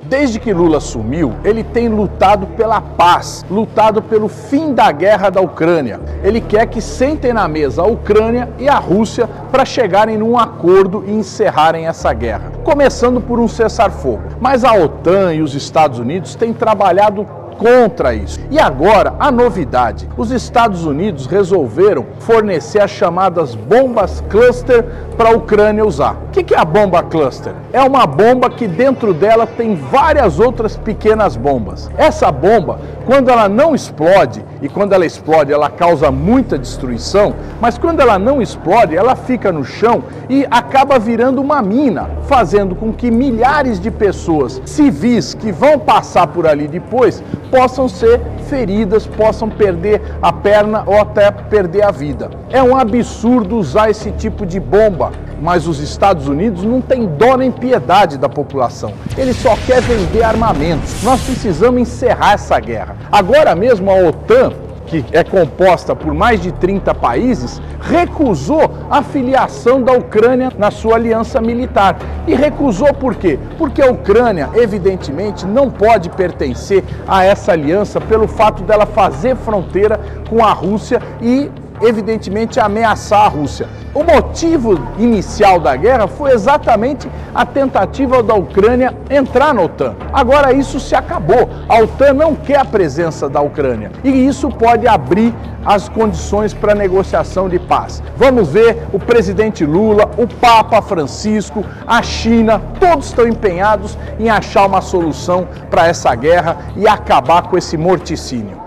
Desde que Lula assumiu, ele tem lutado pela paz, lutado pelo fim da guerra da Ucrânia. Ele quer que sentem na mesa a Ucrânia e a Rússia para chegarem num acordo e encerrarem essa guerra, começando por um cessar-fogo. Mas a OTAN e os Estados Unidos têm trabalhado contra isso. E agora, a novidade: os Estados Unidos resolveram fornecer as chamadas bombas cluster para a Ucrânia usar. O que é a bomba cluster? É uma bomba que dentro dela tem várias outras pequenas bombas. Essa bomba, quando ela não explode, e quando ela explode ela causa muita destruição, mas quando ela não explode, ela fica no chão e acaba virando uma mina, fazendo com que milhares de pessoas civis que vão passar por ali depois possam ser feridas, possam perder a perna ou até perder a vida. É um absurdo usar esse tipo de bomba, mas os Estados Unidos não têm dó nem piedade da população. Ele só quer vender armamentos. Nós precisamos encerrar essa guerra. Agora mesmo a OTAN, que é composta por mais de 30 países, recusou a filiação da Ucrânia na sua aliança militar. E recusou por quê? Porque a Ucrânia, evidentemente, não pode pertencer a essa aliança pelo fato dela fazer fronteira com a Rússia e, evidentemente, ameaçar a Rússia. O motivo inicial da guerra foi exatamente a tentativa da Ucrânia entrar na OTAN. Agora isso se acabou. A OTAN não quer a presença da Ucrânia e isso pode abrir as condições para negociação de paz. Vamos ver, o presidente Lula, o Papa Francisco, a China, todos estão empenhados em achar uma solução para essa guerra e acabar com esse morticínio.